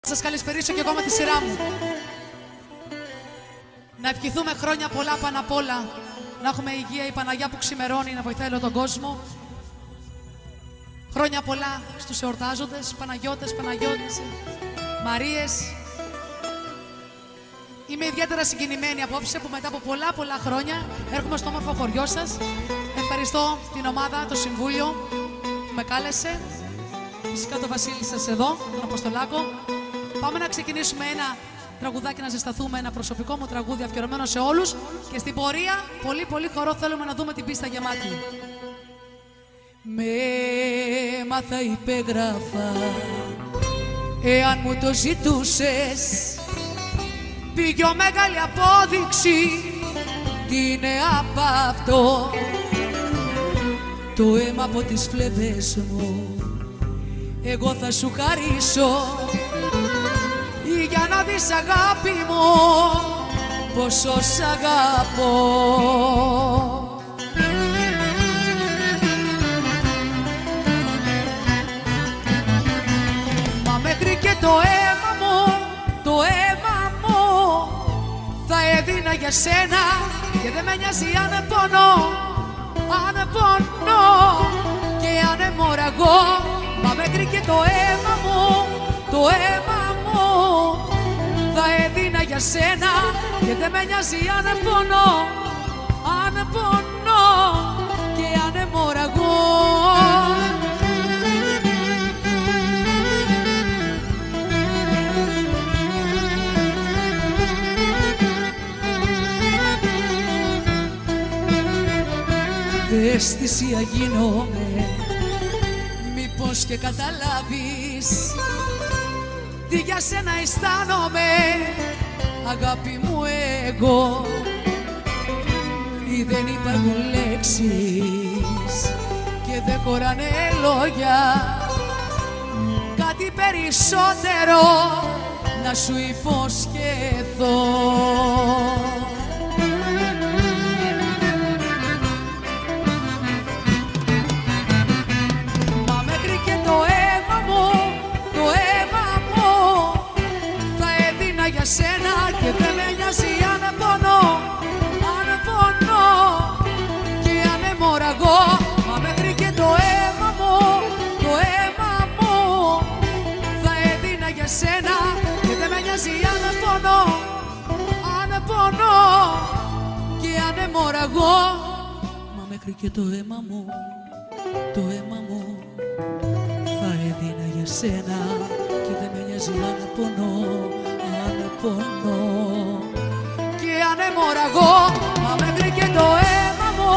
Σας καλησπερίσω και εγώ με τη σειρά μου. Να ευχηθούμε χρόνια πολλά πάνω απ' όλα. Να έχουμε υγεία, η Παναγιά που ξημερώνει να βοηθάει όλο τον κόσμο. Χρόνια πολλά στους εορτάζοντες, Παναγιώτες, Παναγιώτες, Μαρίες. Είμαι ιδιαίτερα συγκινημένη απόψε που μετά από πολλά χρόνια έρχομαι στο όμορφο χωριό σας. Ευχαριστώ την ομάδα, το συμβούλιο που με κάλεσε. Φυσικά το Βασίλη σας εδώ, τον Αποστολάκο. Πάμε να ξεκινήσουμε ένα τραγουδάκι, να ζεσταθούμε, ένα προσωπικό μου τραγούδι αφιερωμένο σε όλους. Και στην πορεία, πολύ χορό, θέλουμε να δούμε την πίστα γεμάτη. Με έμαθα υπέγραφα, εάν μου το ζητούσες, πιο μεγάλη απόδειξη τι είναι απ' αυτό. Το αίμα από τις φλέβες μου εγώ θα σου χαρίσω, για να δεις αγάπη μου πόσο σ' αγαπώ. Μα μέχρι και το αίμα μου θα έδινα για σένα και δεν με νοιάζει αν πονώ και αν μοραγώ. Μα μέχρι και το αίμα μου θα έδινα για σένα και δεν με νοιάζει αν πονώ και αν μοραγώ. Ευαίσθησια γίνομαι, μήπως και καταλάβεις τι για σένα αισθάνομαι, αγάπη μου εγώ. Ή δεν υπάρχουν λέξεις και δεν χωράνε λόγια, κάτι περισσότερο να σου υποσχεθώ. Σένα και δεν με νοιάζει αν πονώ και αν μοραγώ. Μα μέχρι και το αίμα μου θα έδινα για σένα και δεν με νοιάζει αν πονώ και αν μοραγώ. Μα μέχρι και το αίμα μου θα έδινα για σένα και δεν με νοιάζει αν πονώ και αν μοραγώ. Μα μέχρι και το αίμα μου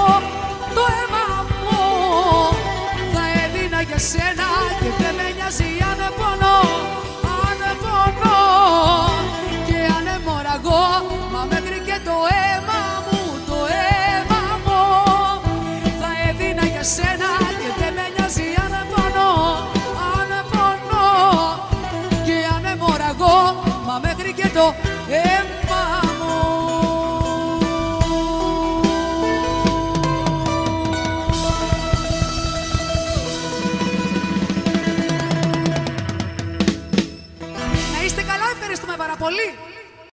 θα έδινα για σένα και δεν με νοιάζει αν πονώ και αν μοραγώ. Μα μέχρι και το αίμα μου θα έδινα για σένα και δεν με νοιάζει αν πονώ και αν μοραγώ. Μα μέχρι και το αίμα